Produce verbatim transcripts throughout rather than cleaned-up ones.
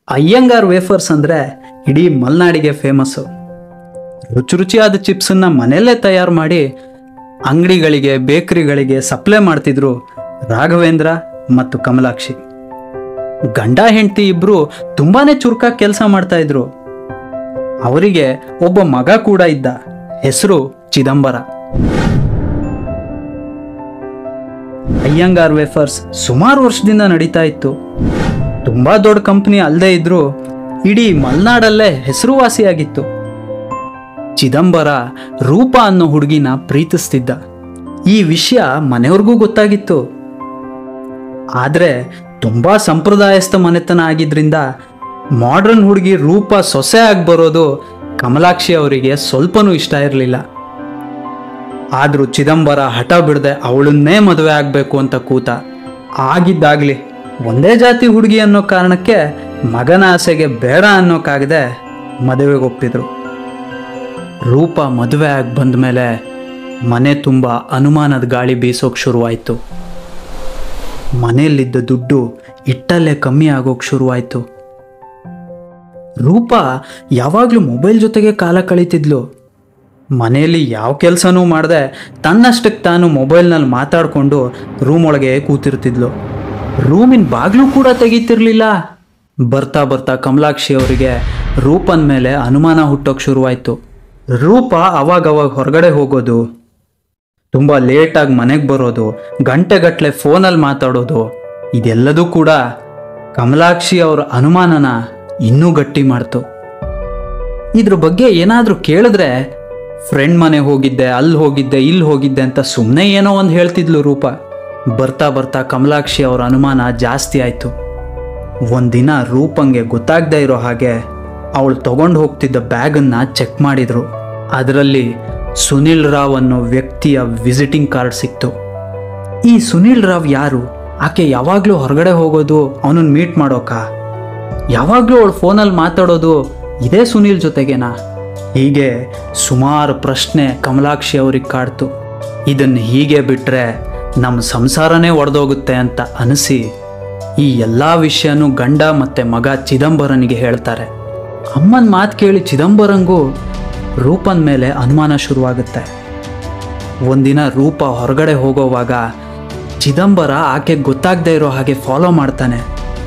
Iyengar wafers ಅಂದರೆ ಇಡೀ ಮಲೆನಾಡಿಗೆ famous. ರುಚಿ ರುಚಿಯಾದ ಚಿಪ್ಸನ್ನು ಮನೆಯಲ್ಲೇ ತಯಾರು ಮಾಡಿ ಅಂಗಡಿಗಳಿಗೆ ಬೇಕರಿಗಳಿಗೆ ಸಪ್ಲೈ ಮಾಡ್ತಿದ್ರು ರಾಘವೇಂದ್ರ ಮತ್ತು ಕಮಲಾಕ್ಷಿ. ಗಂಡ ಹೆಂಡತಿ ಇಬ್ಬರು ತುಂಬಾ ಚುರುಕಾಗಿ ಕೆಲಸ ಮಾಡ್ತಾಯಿದ್ರು. ಅವರಿಗೆ ಒಬ್ಬ ಮಗ ಕೂಡ ಇದ್ದ, ಹೆಸರು ಚಿದಂಬರ. ಅಯ್ಯಂಗಾರ್ ವೇಫರ್ಸ್ ಸುಮಾರು ವರ್ಷದಿಂದ ನಡೀತಾ ಇತ್ತು. ತುಂಬ ದೊಡ್ಡ ಕಂಪ್ನಿ ಅಲ್ಲದೆ ಇದ್ರೂ ಇಡೀ ಮಲೆನಾಡಲ್ಲೇ ಹೆಸರುವಾಸಿಯಾಗಿತ್ತು. ಚಿದಂಬರ ರೂಪ ಅನ್ನೋ ಹುಡುಗಿನ ಪ್ರೀತಿಸ್ತಿದ್ದ. ಈ ವಿಷಯ ಮನೆಯವ್ರಿಗೂ ಗೊತ್ತಾಗಿತ್ತು. ಆದರೆ ತುಂಬ ಸಂಪ್ರದಾಯಸ್ಥ ಮನೆತನ ಆಗಿದ್ರಿಂದ ಮಾಡ್ರನ್ ಹುಡುಗಿ ರೂಪ ಸೊಸೆ ಆಗಿ ಬರೋದು ಕಮಲಾಕ್ಷಿ ಅವರಿಗೆ ಸ್ವಲ್ಪನೂ ಇಷ್ಟ ಇರಲಿಲ್ಲ. ಆದರೂ ಚಿದಂಬರ ಹಠ ಬಿಡದೆ ಅವಳನ್ನೇ ಮದುವೆ ಆಗಬೇಕು ಅಂತ ಕೂತ. ಆಗಿದ್ದಾಗಲಿ ಒಂದೇ ಜಾತಿ ಹುಡುಗಿ ಅನ್ನೋ ಕಾರಣಕ್ಕೆ ಮಗನ ಆಸೆಗೆ ಬೇಡ ಅನ್ನೋಕ್ಕಾಗದೆ ಮದುವೆಗೆ ಒಪ್ಪಿದ್ರು. ರೂಪ ಮದುವೆ ಆಗಿ ಬಂದ ಮೇಲೆ ಮನೆ ತುಂಬ ಅನುಮಾನದ ಗಾಳಿ ಬೀಸೋಕೆ ಶುರುವಾಯಿತು. ಮನೆಯಲ್ಲಿದ್ದ ದುಡ್ಡು ಇಟ್ಟಲ್ಲೇ ಕಮ್ಮಿ ಆಗೋಕೆ ಶುರುವಾಯಿತು. ರೂಪ ಯಾವಾಗಲೂ ಮೊಬೈಲ್ ಜೊತೆಗೆ ಕಾಲ ಕಳೀತಿದ್ಲು. ಮನೆಯಲ್ಲಿ ಯಾವ ಕೆಲಸನೂ ಮಾಡದೆ ತನ್ನಷ್ಟಕ್ಕೆ ತಾನು ಮೊಬೈಲ್ನಲ್ಲಿ ಮಾತಾಡಿಕೊಂಡು ರೂಮ್ ಒಳಗೆ ಕೂತಿರ್ತಿದ್ಲು. ರೂಮಿನ ಬಾಗಿಲು ಕೂಡ ತೆಗೀತಿರ್ಲಿಲ್ಲ. ಬರ್ತಾ ಬರ್ತಾ ಕಮಲಾಕ್ಷಿ ಅವರಿಗೆ ರೂಪನ ಮೇಲೆ ಅನುಮಾನ ಹುಟ್ಟೋಕೆ ಶುರುವಾಯಿತು. ರೂಪ ಅವಾಗವಾಗ ಹೊರಗಡೆ ಹೋಗೋದು, ತುಂಬ ಲೇಟಾಗಿ ಮನೆಗೆ ಬರೋದು, ಗಂಟೆಗಟ್ಟಲೆ ಫೋನಲ್ಲಿ ಮಾತಾಡೋದು, ಇದೆಲ್ಲದೂ ಕೂಡ ಕಮಲಾಕ್ಷಿ ಅವರ ಅನುಮಾನನ ಇನ್ನೂ ಗಟ್ಟಿ ಮಾಡ್ತು. ಇದ್ರ ಬಗ್ಗೆ ಏನಾದರೂ ಕೇಳಿದ್ರೆ ಫ್ರೆಂಡ್ ಮನೆ ಹೋಗಿದ್ದೆ, ಅಲ್ಲಿ ಹೋಗಿದ್ದೆ, ಇಲ್ಲಿ ಹೋಗಿದ್ದೆ ಅಂತ ಸುಮ್ಮನೆ ಏನೋ ಒಂದು ಹೇಳ್ತಿದ್ಲು ರೂಪ. ಬರ್ತಾ ಬರ್ತಾ ಕಮಲಾಕ್ಷಿ ಅವರ ಅನುಮಾನ ಜಾಸ್ತಿ ಆಯಿತು. ಒಂದಿನ ರೂಪಂಗೆ ಗೊತ್ತಾಗದೇ ಇರೋ ಹಾಗೆ ಅವಳು ತಗೊಂಡು ಹೋಗ್ತಿದ್ದ ಬ್ಯಾಗನ್ನು ಚೆಕ್ ಮಾಡಿದರು. ಅದರಲ್ಲಿ ಸುನಿಲ್ ರಾವ್ ಅನ್ನೋ ವ್ಯಕ್ತಿಯ ವಿಸಿಟಿಂಗ್ ಕಾರ್ಡ್ ಸಿಕ್ತು. ಈ ಸುನಿಲ್ ರಾವ್ ಯಾರು? ಆಕೆ ಯಾವಾಗಲೂ ಹೊರಗಡೆ ಹೋಗೋದು ಅವನನ್ನು ಮೀಟ್ ಮಾಡೋಕ? ಯಾವಾಗಲೂ ಅವಳು ಫೋನಲ್ಲಿ ಮಾತಾಡೋದು ಇದೇ ಸುನಿಲ್ ಜೊತೆಗೇನಾ? ಹೀಗೆ ಸುಮಾರು ಪ್ರಶ್ನೆ ಕಮಲಾಕ್ಷಿ ಅವ್ರಿಗೆ ಕಾಡ್ತು. ಇದನ್ನು ಹೀಗೆ ಬಿಟ್ಟರೆ ನಮ್ಮ ಸಂಸಾರನೇ ಒಡೆದೋಗುತ್ತೆ ಅಂತ ಅನಿಸಿ ಈ ಎಲ್ಲ ವಿಷಯನೂ ಗಂಡ ಮತ್ತು ಮಗ ಚಿದಂಬರನಿಗೆ ಹೇಳ್ತಾರೆ. ಅಮ್ಮನ ಮಾತು ಕೇಳಿ ಚಿದಂಬರಂಗೂ ರೂಪನ ಮೇಲೆ ಅನುಮಾನ ಶುರುವಾಗುತ್ತೆ. ಒಂದಿನ ರೂಪ ಹೊರಗಡೆ ಹೋಗೋವಾಗ ಚಿದಂಬರ ಆಕೆ ಗೊತ್ತಾಗದೇ ಇರೋ ಹಾಗೆ ಫಾಲೋ ಮಾಡ್ತಾನೆ.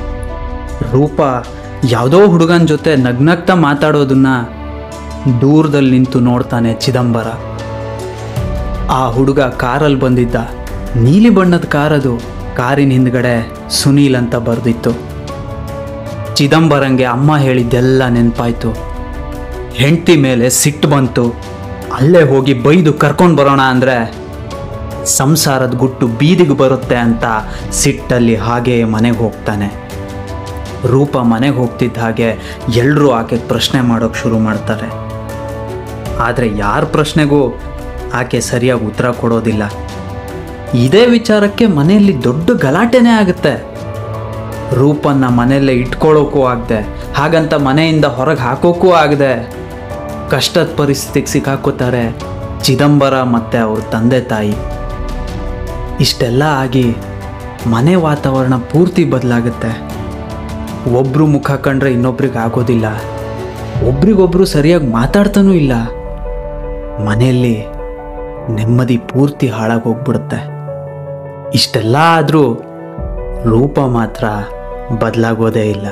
ರೂಪ ಯಾವುದೋ ಹುಡುಗನ ಜೊತೆ ನಗ್ನಗ್ತಾ ಮಾತಾಡೋದನ್ನ ದೂರದಲ್ಲಿ ನಿಂತು ನೋಡ್ತಾನೆ ಚಿದಂಬರ. ಆ ಹುಡುಗ ಕಾರಲ್ಲಿ ಬಂದಿದ್ದ, ನೀಲಿ ಬಣ್ಣದ ಕಾರದು. ಕಾರಿನ ಹಿಂದ್ಗಡೆ ಸುನೀಲ್ ಅಂತ ಬರೆದಿತ್ತು. ಚಿದಂಬರಂಗೆ ಅಮ್ಮ ಹೇಳಿದ್ದೆಲ್ಲ ನೆನಪಾಯ್ತು. ಹೆಂಡತಿ ಮೇಲೆ ಸಿಟ್ಟು ಬಂತು. ಅಲ್ಲೇ ಹೋಗಿ ಬೈದು ಕರ್ಕೊಂಡು ಬರೋಣ ಅಂದರೆ ಸಂಸಾರದ ಗುಟ್ಟು ಬೀದಿಗೆ ಬರುತ್ತೆ ಅಂತ ಸಿಟ್ಟಲ್ಲಿ ಹಾಗೆ ಮನೆಗೆ ಹೋಗ್ತಾನೆ. ರೂಪ ಮನೆಗೆ ಹೋಗ್ತಿದ್ದ ಹಾಗೆ ಎಲ್ಲರೂ ಆಕೆ ಪ್ರಶ್ನೆ ಮಾಡೋಕ್ಕೆ ಶುರು ಮಾಡ್ತಾರೆ. ಆದರೆ ಯಾರ ಪ್ರಶ್ನೆಗೂ ಆಕೆ ಸರಿಯಾಗಿ ಉತ್ತರ ಕೊಡೋದಿಲ್ಲ. ಇದೇ ವಿಚಾರಕ್ಕೆ ಮನೆಯಲ್ಲಿ ದೊಡ್ಡ ಗಲಾಟೆನೇ ಆಗುತ್ತೆ. ರೂಪನ್ನ ಮನೆಯಲ್ಲೇ ಇಟ್ಕೊಳ್ಳೋಕ್ಕೂ ಆಗದೆ, ಹಾಗಂತ ಮನೆಯಿಂದ ಹೊರಗೆ ಹಾಕೋಕ್ಕೂ ಆಗದೆ ಕಷ್ಟದ ಪರಿಸ್ಥಿತಿಗೆ ಸಿಕ್ಕಾಕೋತಾರೆ ಚಿದಂಬರ ಮತ್ತು ಅವ್ರ ತಂದೆ ತಾಯಿ. ಇಷ್ಟೆಲ್ಲ ಆಗಿ ಮನೆ ವಾತಾವರಣ ಪೂರ್ತಿ ಬದಲಾಗುತ್ತೆ. ಒಬ್ಬರು ಮುಖ ಕಂಡ್ರೆ ಇನ್ನೊಬ್ರಿಗೆ ಆಗೋದಿಲ್ಲ. ಒಬ್ರಿಗೊಬ್ರು ಸರಿಯಾಗಿ ಮಾತಾಡ್ತಾನೂ ಇಲ್ಲ. ಮನೆಯಲ್ಲಿ ನೆಮ್ಮದಿ ಪೂರ್ತಿ ಹಾಳಾಗೋಗ್ಬಿಡುತ್ತೆ. ಇಷ್ಟೆಲ್ಲ ಆದರೂ ರೂಪ ಮಾತ್ರ ಬದಲಾಗೋದೇ ಇಲ್ಲ.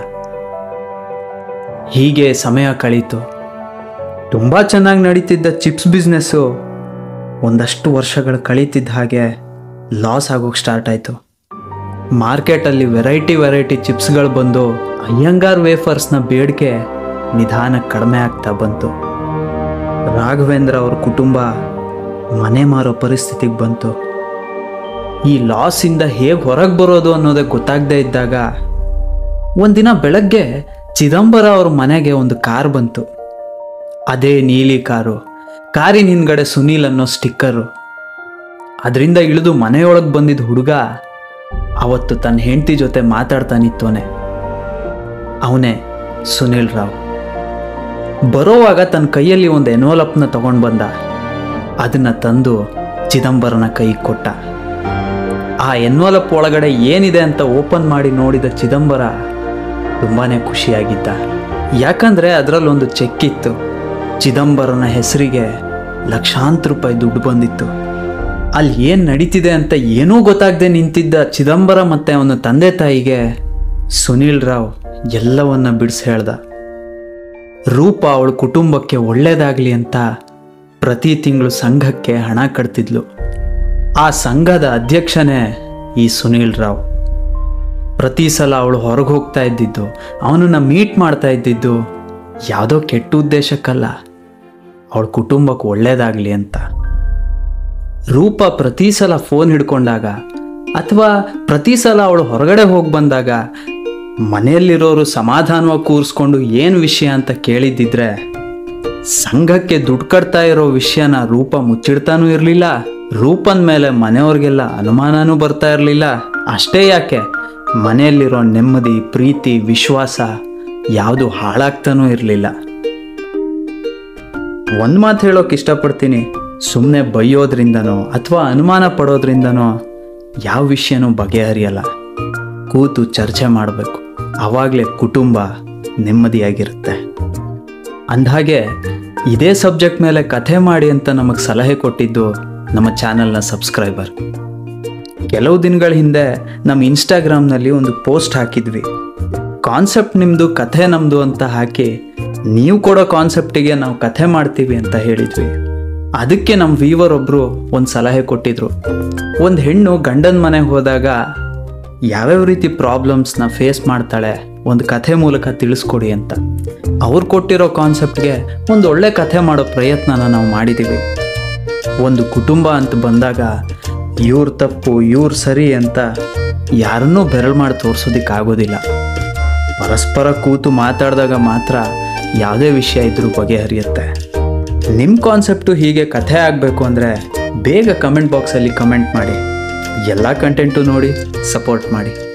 ಹೀಗೆ ಸಮಯ ಕಳೀತು. ತುಂಬ ಚೆನ್ನಾಗಿ ನಡೀತಿದ್ದ ಚಿಪ್ಸ್ ಬಿಸ್ನೆಸ್ಸು ಒಂದಷ್ಟು ವರ್ಷಗಳು ಕಳೀತಿದ್ದ ಹಾಗೆ ಲಾಸ್ ಆಗೋಕ್ಕೆ ಸ್ಟಾರ್ಟ್ ಆಯಿತು. ಮಾರ್ಕೆಟಲ್ಲಿ ವೆರೈಟಿ ವೆರೈಟಿ ಚಿಪ್ಸ್ಗಳು ಬಂದು ಅಯ್ಯಂಗಾರ್ ವೇಫರ್ಸ್ನ ಬೇಡಿಕೆ ನಿಧಾನಕ್ಕೆ ಕಡಿಮೆ ಆಗ್ತಾ ಬಂತು. ರಾಘವೇಂದ್ರ ಅವ್ರ ಕುಟುಂಬ ಮನೆ ಮಾರೋ ಪರಿಸ್ಥಿತಿಗೆ ಬಂತು. ಈ ಲಾಸಿಂದ ಹೇಗೆ ಹೊರಗೆ ಬರೋದು ಅನ್ನೋದೇ ಗೊತ್ತಾಗದೇ ಇದ್ದಾಗ ಒಂದಿನ ಬೆಳಗ್ಗೆ ಚಿದಂಬರ ಅವ್ರ ಮನೆಗೆ ಒಂದು ಕಾರ್ ಬಂತು. ಅದೇ ನೀಲಿ ಕಾರು. ಕಾರಿನ ಹಿಂದ್ಗಡೆ ಸುನೀಲ್ ಅನ್ನೋ ಸ್ಟಿಕ್ಕರು. ಅದರಿಂದ ಇಳಿದು ಮನೆಯೊಳಗೆ ಬಂದಿದ್ದ ಹುಡುಗ ಅವತ್ತು ತನ್ನ ಹೆಂಡತಿ ಜೊತೆ ಮಾತಾಡ್ತಾನಿತ್ತೋನೆ. ಅವನೇ ಸುನಿಲ್ ರಾವ್. ಬರೋವಾಗ ತನ್ನ ಕೈಯಲ್ಲಿ ಒಂದು ಎನ್ವಲಪ್ನ ತಗೊಂಡು ಬಂದ. ಅದನ್ನು ತಂದು ಚಿದಂಬರನ ಕೈಗೆ ಕೊಟ್ಟ. ಆ ಎನ್ವಲಪ್ ಒಳಗಡೆ ಏನಿದೆ ಅಂತ ಓಪನ್ ಮಾಡಿ ನೋಡಿದ ಚಿದಂಬರ ತುಂಬಾ ಖುಷಿಯಾಗಿದ್ದ. ಯಾಕಂದರೆ ಅದರಲ್ಲೊಂದು ಚೆಕ್ ಇತ್ತು. ಚಿದಂಬರನ ಹೆಸರಿಗೆ ಲಕ್ಷಾಂತರ ರೂಪಾಯಿ ದುಡ್ಡು ಬಂದಿತ್ತು. ಅಲ್ಲಿ ಏನು ನಡೀತಿದೆ ಅಂತ ಏನೂ ಗೊತ್ತಾಗದೆ ನಿಂತಿದ್ದ ಚಿದಂಬರ ಮತ್ತು ಅವನ ತಂದೆ ತಾಯಿಗೆ ಸುನೀಲ್ ರಾವ್ ಎಲ್ಲವನ್ನ ಬಿಡಿಸಿ ಹೇಳ್ದ. ರೂಪ ಅವಳ ಕುಟುಂಬಕ್ಕೆ ಒಳ್ಳೇದಾಗಲಿ ಅಂತ ಪ್ರತಿ ತಿಂಗಳು ಸಂಘಕ್ಕೆ ಹಣ ಕಟ್ತಿದ್ಲು. ಆ ಸಂಘದ ಅಧ್ಯಕ್ಷನೇ ಈ ಸುನೀಲ್ ರಾವ್. ಪ್ರತಿ ಸಲ ಅವಳು ಹೊರಗೆ ಹೋಗ್ತಾ ಇದ್ದಿದ್ದು, ಅವನನ್ನು ಮೀಟ್ ಮಾಡ್ತಾ ಇದ್ದಿದ್ದು ಯಾವುದೋ ಕೆಟ್ಟ ಉದ್ದೇಶಕ್ಕಲ್ಲ, ಅವಳ ಕುಟುಂಬಕ್ಕೆ ಒಳ್ಳೇದಾಗಲಿ ಅಂತ. ರೂಪ ಪ್ರತಿ ಸಲ ಫೋನ್ ಹಿಡ್ಕೊಂಡಾಗ ಅಥವಾ ಪ್ರತಿ ಸಲ ಅವಳು ಹೊರಗಡೆ ಹೋಗಿ ಬಂದಾಗ ಮನೆಯಲ್ಲಿರೋರು ಸಮಾಧಾನವಾಗಿ ಕೂರಿಸ್ಕೊಂಡು ಏನು ವಿಷಯ ಅಂತ ಕೇಳಿದ್ದಿದ್ರೆ ಸಂಘಕ್ಕೆ ದುಡ್ಡು ಕಟ್ತಾ ಇರೋ ವಿಷಯನ ರೂಪ ಮುಚ್ಚಿಡ್ತಾನೂ ಇರಲಿಲ್ಲ. ರೂಪನ ಮೇಲೆ ಮನೆಯವ್ರಿಗೆಲ್ಲ ಅನುಮಾನನೂ ಬರ್ತಾ ಇರಲಿಲ್ಲ. ಅಷ್ಟೇ ಯಾಕೆ, ಮನೆಯಲ್ಲಿರೋ ನೆಮ್ಮದಿ, ಪ್ರೀತಿ, ವಿಶ್ವಾಸ ಯಾವುದು ಹಾಳಾಗ್ತಾನೂ ಇರಲಿಲ್ಲ. ಒಂದು ಮಾತು ಹೇಳೋಕೆ ಇಷ್ಟಪಡ್ತೀನಿ, ಸುಮ್ಮನೆ ಬೈಯೋದ್ರಿಂದನೋ ಅಥವಾ ಅನುಮಾನ ಪಡೋದ್ರಿಂದನೋ ಯಾವ ವಿಷಯನೂ ಬಗೆಹರಿಯಲ್ಲ. ಕೂತು ಚರ್ಚೆ ಮಾಡಬೇಕು, ಆವಾಗಲೇ ಕುಟುಂಬ ನೆಮ್ಮದಿಯಾಗಿರುತ್ತೆ. ಅಂದಹಾಗೆ ಇದೇ ಸಬ್ಜೆಕ್ಟ್ ಮೇಲೆ ಕಥೆ ಮಾಡಿ ಅಂತ ನಮಗೆ ಸಲಹೆ ಕೊಟ್ಟಿದ್ದು ನಮ್ಮ ಚಾನಲ್ನ ಸಬ್ಸ್ಕ್ರೈಬರ್. ಕೆಲವು ದಿನಗಳ ಹಿಂದೆ ನಮ್ಮ ಇನ್ಸ್ಟಾಗ್ರಾಮ್ನಲ್ಲಿ ಒಂದು ಪೋಸ್ಟ್ ಹಾಕಿದ್ವಿ. ಕಾನ್ಸೆಪ್ಟ್ ನಿಮ್ಮದು, ಕಥೆ ನಮ್ಮದು ಅಂತ ಹಾಕಿ ನೀವು ಕೊಡೋ ಕಾನ್ಸೆಪ್ಟಿಗೆ ನಾವು ಕಥೆ ಮಾಡ್ತೀವಿ ಅಂತ ಹೇಳಿದ್ವಿ. ಅದಕ್ಕೆ ನಮ್ಮ ವ್ಯೂವರ್ ಒಬ್ಬರು ಒಂದು ಸಲಹೆ ಕೊಟ್ಟಿದ್ರು. ಒಂದು ಹೆಣ್ಣು ಗಂಡನ ಮನೆಗೆ ಹೋದಾಗ ಯಾವ್ಯಾವ ರೀತಿ ಪ್ರಾಬ್ಲಮ್ಸ್ನ ಫೇಸ್ ಮಾಡ್ತಾಳೆ ಒಂದು ಕಥೆ ಮೂಲಕ ತಿಳಿಸ್ಕೊಡಿ ಅಂತ. ಅವ್ರು ಕೊಟ್ಟಿರೋ ಕಾನ್ಸೆಪ್ಟ್ಗೆ ಒಂದು ಒಳ್ಳೆ ಕಥೆ ಮಾಡೋ ಪ್ರಯತ್ನನ ನಾವು ಮಾಡಿದ್ದೀವಿ. ಒಂದು ಕುಟುಂಬ ಅಂತ ಬಂದಾಗ ಇವ್ರ ತಪ್ಪು ಇವ್ರು ಸರಿ ಅಂತ ಯಾರನ್ನೂ ಬೆರಳು ಮಾಡಿ ತೋರಿಸೋದಕ್ಕಾಗೋದಿಲ್ಲ. ಪರಸ್ಪರ ಕೂತು ಮಾತಾಡಿದಾಗ ಮಾತ್ರ ಯಾವುದೇ ವಿಷಯ ಇದ್ರೂ ಬಗೆಹರಿಯುತ್ತೆ. ನಿಮ್ಮ ಕಾನ್ಸೆಪ್ಟು ಹೀಗೆ ಕಥೆ ಆಗಬೇಕು ಅಂದರೆ ಬೇಗ ಕಮೆಂಟ್ ಬಾಕ್ಸಲ್ಲಿ ಕಮೆಂಟ್ ಮಾಡಿ. ಎಲ್ಲ ಕಂಟೆಂಟು ನೋಡಿ ಸಪೋರ್ಟ್ ಮಾಡಿ.